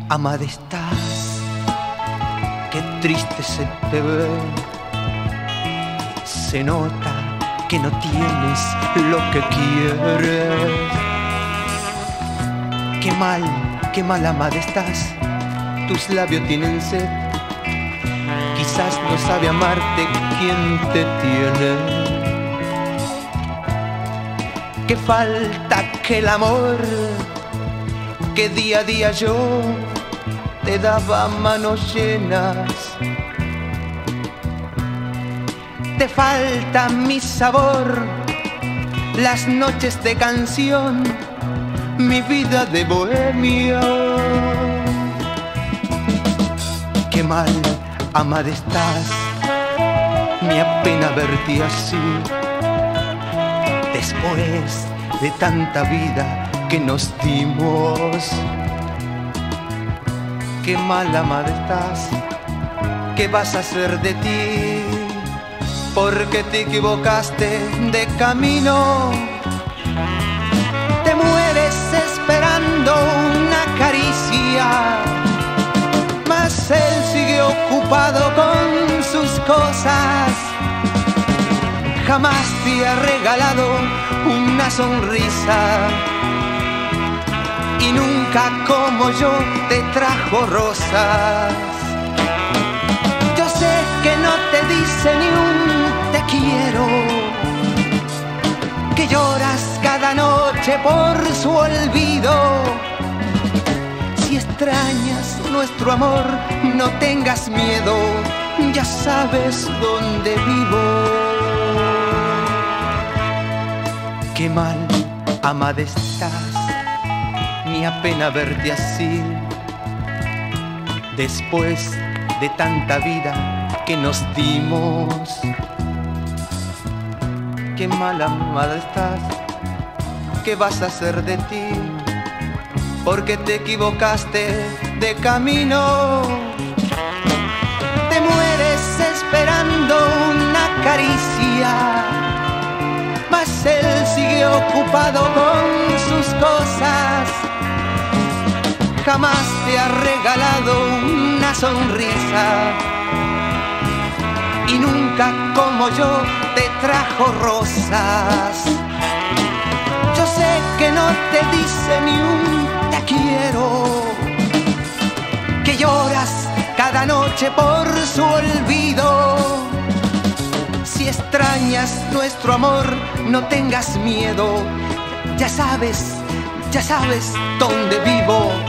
Amada estás, qué triste se te ve. Se nota que no tienes lo que quieres. Qué mal amada estás. Tus labios tienen sed. Quizás no sabe amarte quien te tiene. Que falta que el amor que día a día yo te daba manos llenas. Te falta mi sabor, las noches de canción, mi vida de bohemia. Qué mal amada estás, me apena verte así. Después de tanta vida que nos dimos. Qué mal amada estás, ¿qué vas a hacer de ti? Porque te equivocaste de camino. Te mueres esperando una caricia, mas él sigue ocupado con sus cosas. Jamás te ha regalado una sonrisa y nunca como yo te trajo rosas. Yo sé que no te dice ni un te quiero, que lloras cada noche por su olvido. Si extrañas nuestro amor, no tengas miedo, ya sabes dónde vivo. Qué mal amada estás, me apena verte así. Después de tanta vida que nos dimos. Qué mal amada estás, ¿qué vas a hacer de ti? Porque te equivocaste de camino. Te mueres esperando una caricia, mas él sigue ocupado con sus cosas. Jamás te ha regalado una sonrisa y nunca como yo te trajo rosas. Yo sé que no te dice ni un te quiero, que lloras cada noche por su olvido. Si extrañas nuestro amor, no tengas miedo, ya sabes dónde vivo.